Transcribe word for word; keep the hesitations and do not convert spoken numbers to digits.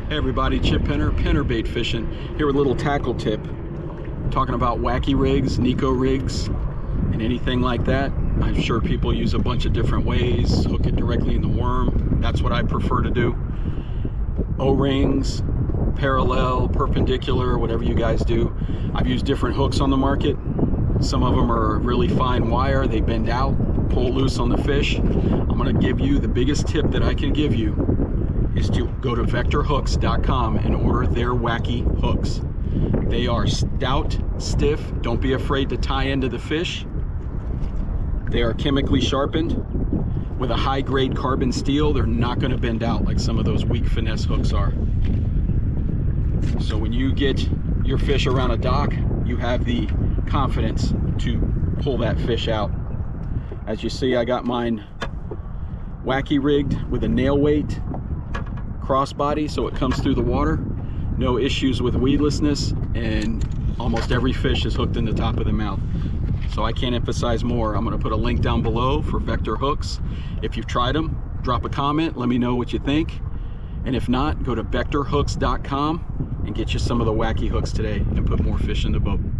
Hey everybody, Chip Penner, Penner Bait Fishing, here with a little tackle tip. Talking about wacky rigs, Neko rigs, and anything like that. I'm sure people use a bunch of different ways, hook it directly in the worm. That's what I prefer to do. O-rings, parallel, perpendicular, whatever you guys do. I've used different hooks on the market. Some of them are really fine wire, they bend out, pull loose on the fish. I'm gonna give you the biggest tip that I can give you is to go to vector hooks dot com and order their wacky hooks. They are stout, stiff, don't be afraid to tie into the fish. They are chemically sharpened with a high grade carbon steel. They're not gonna bend out like some of those weak finesse hooks are. So when you get your fish around a dock, you have the confidence to pull that fish out. As you see, I got mine wacky rigged with a nail weight crossbody, so it comes through the water. No issues with weedlessness, and almost every fish is hooked in the top of the mouth. So I can't emphasize more. I'm going to put a link down below for Vector hooks. If you've tried them, drop a comment, let me know what you think. And if not, go to vector hooks dot com and get you some of the wacky hooks today and put more fish in the boat.